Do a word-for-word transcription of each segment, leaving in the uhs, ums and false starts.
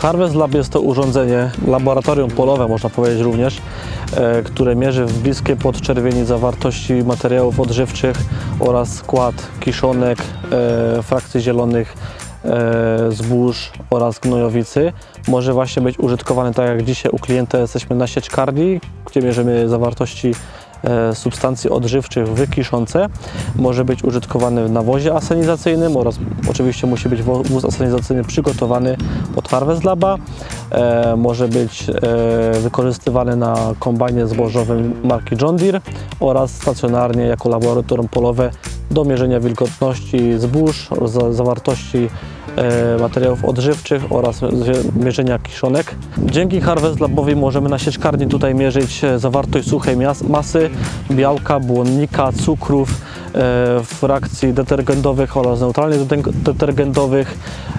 Harvest Lab jest to urządzenie, laboratorium polowe można powiedzieć również, e, które mierzy w bliskiej podczerwieni zawartości materiałów odżywczych oraz skład kiszonek, e, frakcji zielonych, e, zbóż oraz gnojowicy. Może właśnie być użytkowany tak jak dzisiaj u klienta jesteśmy na sieczkarni, gdzie mierzymy zawartości substancji odżywczych w kiszonce. Może być użytkowany w nawozie asenizacyjnym oraz oczywiście musi być wóz asenizacyjny przygotowany pod Harvest Laba. E, może być e, wykorzystywany na kombajnie zbożowym marki John Deere oraz stacjonarnie jako laboratorium polowe do mierzenia wilgotności zbóż, za, zawartości e, materiałów odżywczych oraz mierzenia kiszonek. Dzięki Harvest Labowi możemy na sieczkarni tutaj mierzyć zawartość suchej masy, białka, błonnika, cukrów, e, frakcji detergentowych oraz neutralnych detergentowych.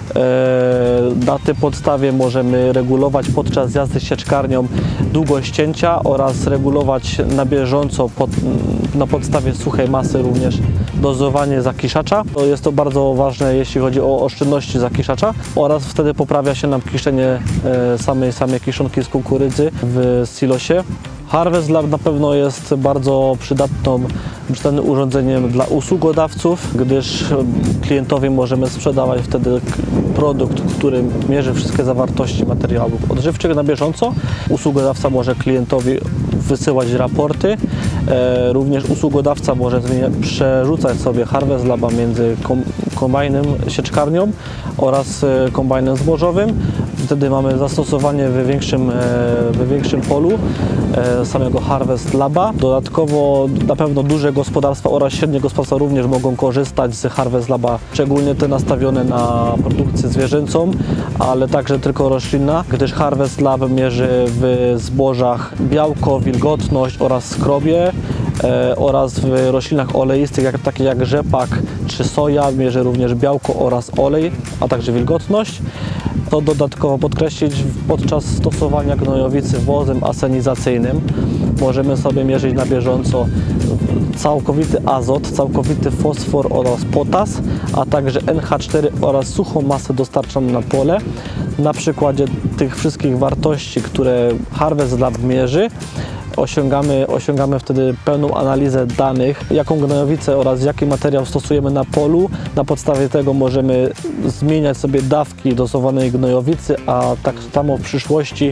E, na tej podstawie możemy regulować podczas jazdy sieczkarnią długość cięcia oraz regulować na bieżąco pod, na podstawie suchej masy również dozowanie zakiszacza. To jest to bardzo ważne, jeśli chodzi o oszczędności zakiszacza oraz wtedy poprawia się nam kiszenie samej, samej kiszonki z kukurydzy w silosie. Harvest Lab na pewno jest bardzo przydatną, przydatnym urządzeniem dla usługodawców, gdyż klientowi możemy sprzedawać wtedy produkt, który mierzy wszystkie zawartości materiałów odżywczych na bieżąco. Usługodawca może klientowi wysyłać raporty. E, również usługodawca może przerzucać sobie Harvest Laba między kom, kombajnem, sieczkarnią oraz e, kombajnem zbożowym. Wtedy mamy zastosowanie w większym, e, w większym polu e, samego Harvest Laba. Dodatkowo na pewno duże gospodarstwa oraz średnie gospodarstwa również mogą korzystać z Harvest Laba, szczególnie te nastawione na produkcję zwierzęcą, ale także tylko roślinna, gdyż Harvest Lab mierzy w zbożach białko, wilgotność oraz skrobie e, oraz w roślinach oleistych, jak, takie jak rzepak czy soja, mierzy również białko oraz olej, a także wilgotność. To dodatkowo podkreślić, podczas stosowania gnojowicy wozem asenizacyjnym możemy sobie mierzyć na bieżąco całkowity azot, całkowity fosfor oraz potas, a także N H cztery oraz suchą masę dostarczaną na pole. Na przykładzie tych wszystkich wartości, które Harvest Lab mierzy, Osiągamy, osiągamy wtedy pełną analizę danych, jaką gnojowicę oraz jaki materiał stosujemy na polu. Na podstawie tego możemy zmieniać sobie dawki dozowanej gnojowicy, a tak samo w przyszłości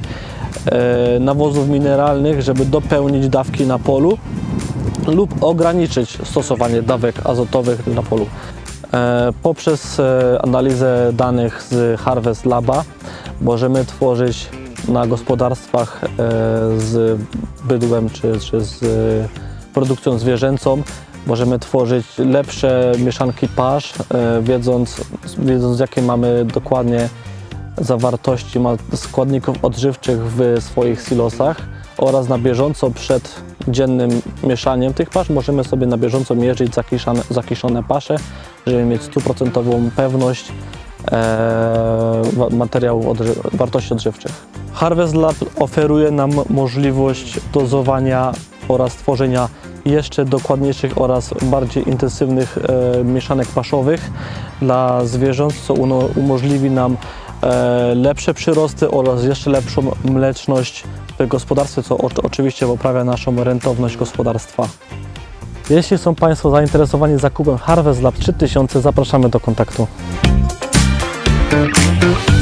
e, nawozów mineralnych, żeby dopełnić dawki na polu lub ograniczyć stosowanie dawek azotowych na polu. E, poprzez e, analizę danych z Harvest Laba możemy tworzyć na gospodarstwach z bydłem czy, czy z produkcją zwierzęcą. Możemy tworzyć lepsze mieszanki pasz, wiedząc, wiedząc jakie mamy dokładnie zawartości składników odżywczych w swoich silosach oraz na bieżąco przed dziennym mieszaniem tych pasz możemy sobie na bieżąco mierzyć zakiszone, zakiszone pasze, żeby mieć stuprocentową pewność e, materiałów, odży wartości odżywczych. Harvest Lab oferuje nam możliwość dozowania oraz tworzenia jeszcze dokładniejszych oraz bardziej intensywnych e, mieszanek paszowych dla zwierząt, co uno, umożliwi nam e, lepsze przyrosty oraz jeszcze lepszą mleczność w gospodarstwie, co o, oczywiście poprawia naszą rentowność gospodarstwa. Jeśli są Państwo zainteresowani zakupem Harvest Lab trzy tysiące, zapraszamy do kontaktu.